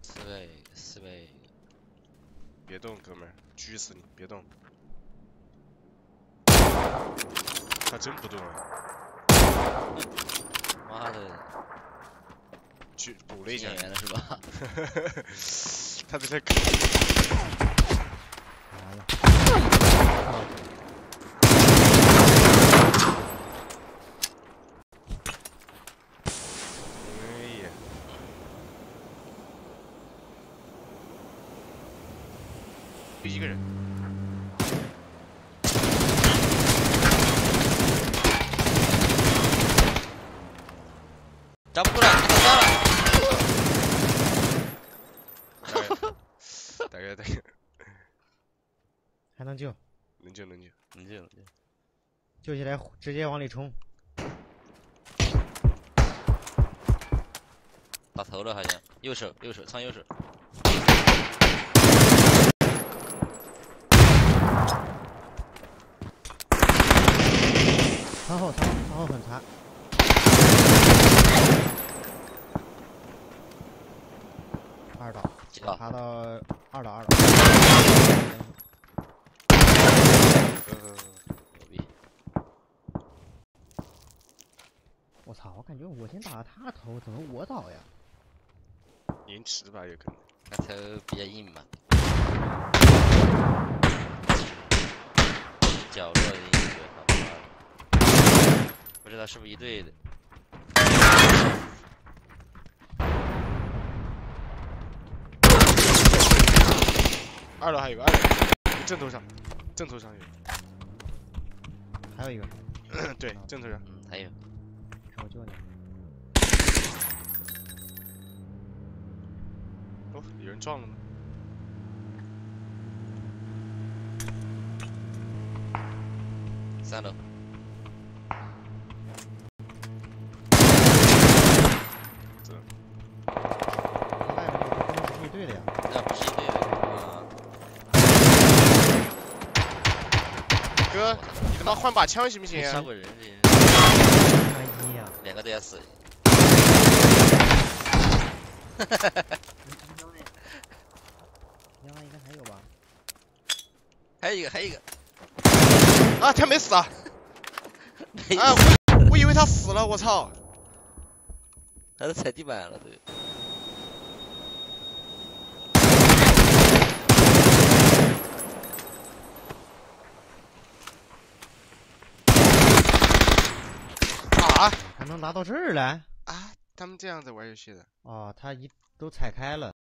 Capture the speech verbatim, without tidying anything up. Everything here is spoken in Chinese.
四倍，四倍。 别动，哥们儿，狙死你！别动。他真不动啊！ 妈的！ 去补了一下。 演员了是吧？ 他在这看。 完了。 哎呀！一个人。 打不过来，打到了。 大概大概。 还能救？ 能救能救能救能救。 救起来直接往里冲。 打头了好像，右手右手上右手。 长后长长后很残。二倒，爬到二倒二倒。 牛逼！ 我操！我感觉我先打了他的头，怎么我倒呀？ 延迟吧，有可能。 那头比较硬嘛。角落的一个他妈的，不知道是不是一队的。 二楼还有个，二楼正头上，正头上有。 还有一个。 对，正头上。 嗯，还有。 我救你。 哦，有人撞了吗？ 三楼。 这。 外面那个不是一队的呀？ 那不是一队的。 哥，你他妈换把枪行不行啊？ 杀过人这人。 哎呀， 两个都要死。 哈哈哈哈哈！应该应该还有吧？ 还有一个，还有一个。 啊，他没死啊！啊，我我以为他死了，我操！ 他都踩地板了都。 啊！ 还能拿到这儿来？ 啊，他们这样子玩游戏的？ 哦，他一都踩开了。